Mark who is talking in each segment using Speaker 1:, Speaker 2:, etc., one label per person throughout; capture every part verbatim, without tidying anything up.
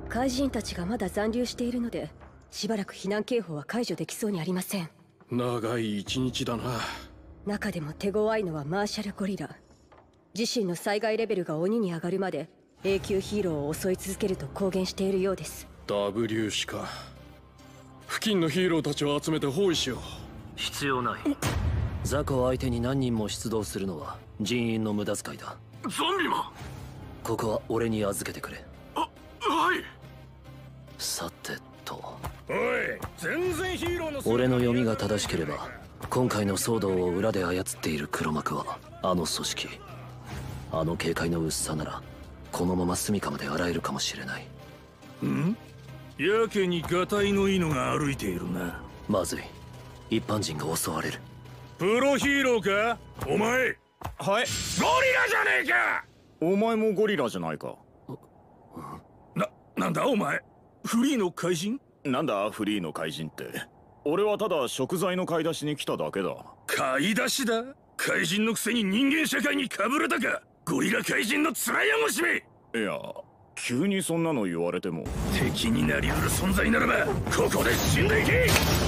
Speaker 1: 怪人たちがまだ残留しているので、しばらく避難警報は解除できそうにありません。
Speaker 2: 長い一日だな。
Speaker 1: 中でも手強いのはマーシャルゴリラ。自身の災害レベルが鬼に上がるまで永久ヒーローを襲い続けると公言しているようです。
Speaker 2: ダブリュー しか。付近のヒーローたちを集めて包囲しよう。
Speaker 3: 必要ない。雑魚相手に何人も出動するのは人員の無駄遣いだ。
Speaker 2: ゾンビも。
Speaker 3: ここは俺に預けてくれ。
Speaker 2: あ、はい。
Speaker 3: さてと、
Speaker 2: おい、全然ヒーローの
Speaker 3: 俺の読みが正しければ今回の騒動を裏で操っている黒幕はあの組織。あの警戒の薄さならこのまま住処まで洗えるかもしれない。
Speaker 4: ん？やけにガタイのいいのが歩いているな。
Speaker 3: まずい。一般人が襲われる。
Speaker 4: プロヒーローかお前。はい。ゴリラじゃねえか。
Speaker 5: お前もゴリラじゃないか。
Speaker 4: な、なんだお前。フリーの怪人？
Speaker 5: なんだフリーの怪人って。俺はただ食材の買い出しに来ただけだ。
Speaker 4: 買い出しだ？怪人のくせに人間社会にかぶれたか。ゴリラ怪人の面汚しめ。
Speaker 5: いや、急にそんなの言われても。
Speaker 4: 敵になりうる存在ならばここで死んでいけ。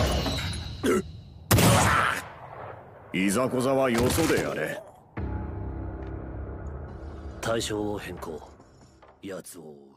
Speaker 5: いざこざはよそでやれ。
Speaker 3: 対象を変更。奴を